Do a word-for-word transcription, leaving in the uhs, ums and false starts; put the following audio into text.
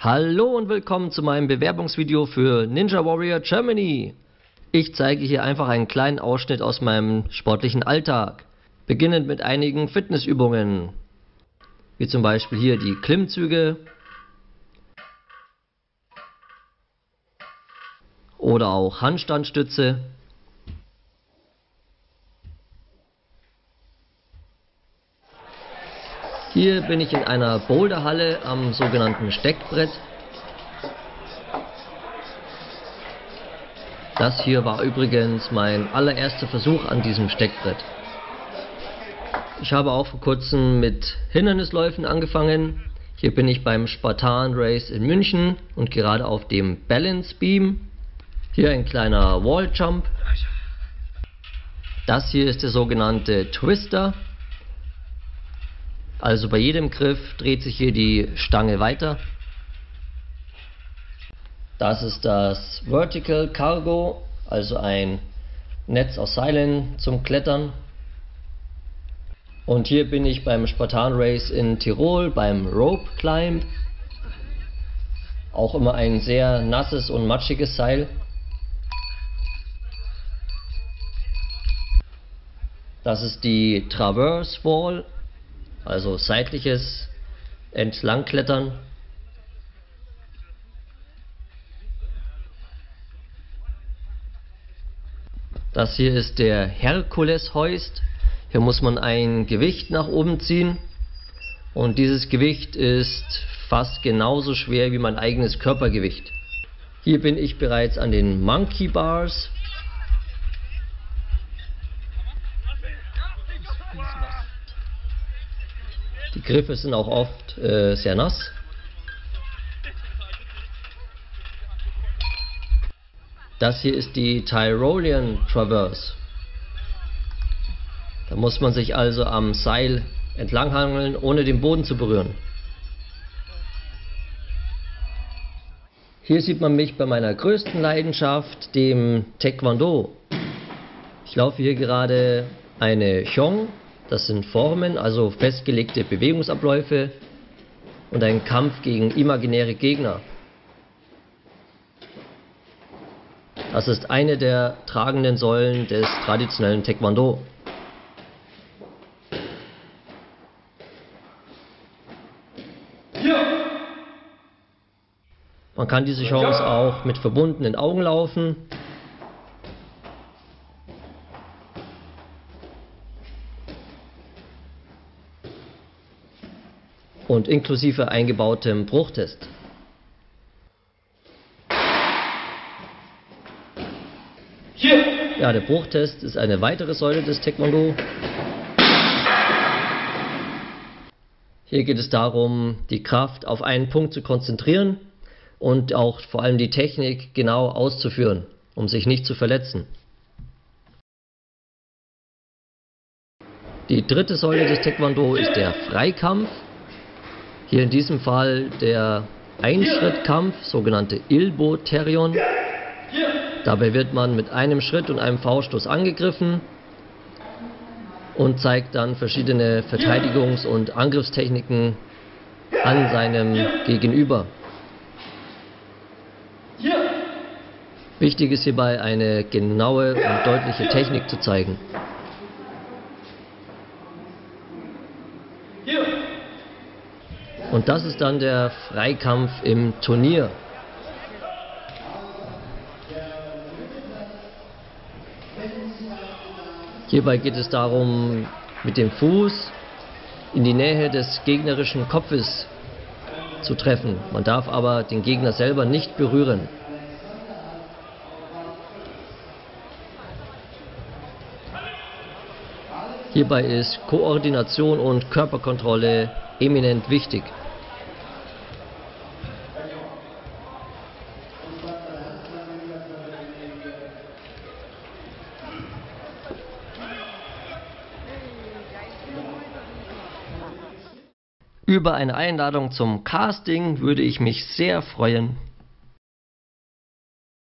Hallo und willkommen zu meinem Bewerbungsvideo für Ninja Warrior Germany. Ich zeige hier einfach einen kleinen Ausschnitt aus meinem sportlichen Alltag, beginnend mit einigen Fitnessübungen, wie zum Beispiel hier die Klimmzüge oder auch Handstandstütze. Hier bin ich in einer Boulderhalle am sogenannten Steckbrett. Das hier war übrigens mein allererster Versuch an diesem Steckbrett. Ich habe auch vor kurzem mit Hindernisläufen angefangen. Hier bin ich beim Spartan Race in München und gerade auf dem Balance Beam. Hier ein kleiner Wall Jump. Das hier ist der sogenannte Twister. Also bei jedem Griff dreht sich hier die Stange weiter. Das ist das Vertical Cargo, also ein Netz aus Seilen zum Klettern. Und hier bin ich beim Spartan Race in Tirol beim Rope Climb. Auch immer ein sehr nasses und matschiges Seil. Das ist die Traverse Wall. Also seitliches Entlangklettern. Das hier ist der Herkules Hoist. Hier muss man ein Gewicht nach oben ziehen und dieses Gewicht ist fast genauso schwer wie mein eigenes Körpergewicht. Hier bin ich bereits an den Monkey Bars. Die Griffe sind auch oft äh, sehr nass. Das hier ist die Tyrolean Traverse. Da muss man sich also am Seil entlanghangeln, ohne den Boden zu berühren. Hier sieht man mich bei meiner größten Leidenschaft, dem Taekwondo. Ich laufe hier gerade eine Chong. Das sind Formen, also festgelegte Bewegungsabläufe und ein Kampf gegen imaginäre Gegner. Das ist eine der tragenden Säulen des traditionellen Taekwondo. Man kann diese Chance auch mit verbundenen Augen laufen. Und inklusive eingebautem Bruchtest. Hier. Ja, der Bruchtest ist eine weitere Säule des Taekwondo. Hier geht es darum, die Kraft auf einen Punkt zu konzentrieren und auch vor allem die Technik genau auszuführen, um sich nicht zu verletzen. Die dritte Säule des Taekwondo ist der Freikampf. Hier in diesem Fall der Einschrittkampf, sogenannte Ilbo-Terion. Dabei wird man mit einem Schritt und einem Fauststoß angegriffen und zeigt dann verschiedene Verteidigungs- und Angriffstechniken an seinem Gegenüber. Wichtig ist hierbei eine genaue und deutliche Technik zu zeigen. Und das ist dann der Freikampf im Turnier. Hierbei geht es darum, mit dem Fuß in die Nähe des gegnerischen Kopfes zu treffen. Man darf aber den Gegner selber nicht berühren. Hierbei ist Koordination und Körperkontrolle eminent wichtig. Über eine Einladung zum Casting würde ich mich sehr freuen.